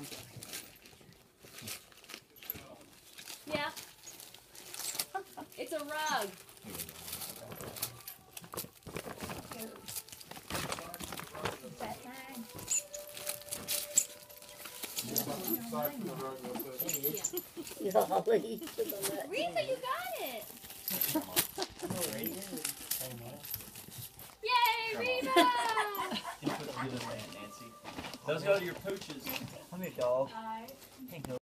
Yeah. It's a rug. Is that mine? Reba, you got it. Yay, Reba! Those go to your pooches. Come here, dog.